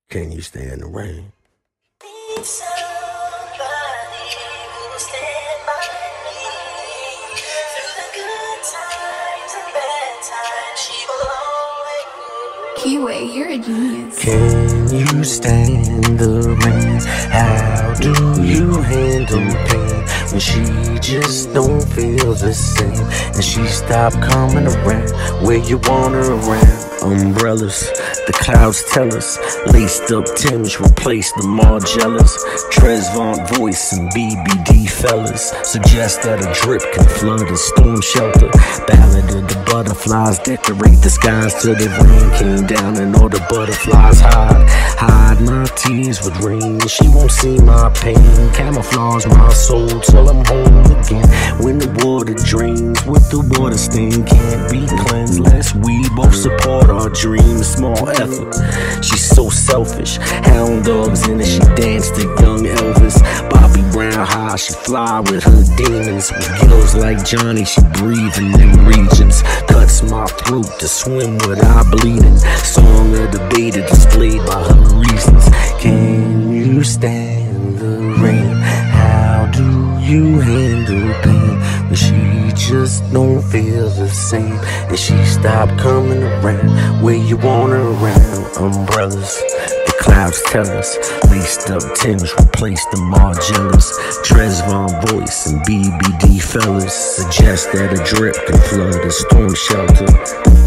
Can you stand the rain? Need somebody who'll stand by me through the good times and bad times. She will always. Kiwi, you're a genius. Can you stand the rain? How do you handle pain when she just don't feel the same and she stopped coming around where you want her around? Umbrellas, the clouds tell us. Laced up Timbs replace the Margielas. Trezvant voice and BBD fellas suggest that a drip can flood a storm shelter. Ballad of the butterflies decorate the skies till the rain came down and all the butterflies hide my tears with rain. She won't see my pain, camouflage my soul till I'm whole again. When the water drains with the water stain can't be cleansed unless we both support our dreams. Small effort, she's so selfish. Hound dogs in it, she danced to young Elvis. Bobby Brown high, she fly with her demons. With gills like Johnny, she breathe in them regions. Cuts my throat to swim without bleeding. Song of the beta displayed by her reasons. Can you stand the rain? How do you handle pain when she just don't feel the same and she stopped coming around where you want her around? Umbrellas, the clouds tell us. Laced up Timbs replace the Margielas. Trezvant voice and BBD fellas suggest that a drip can flood a storm shelter.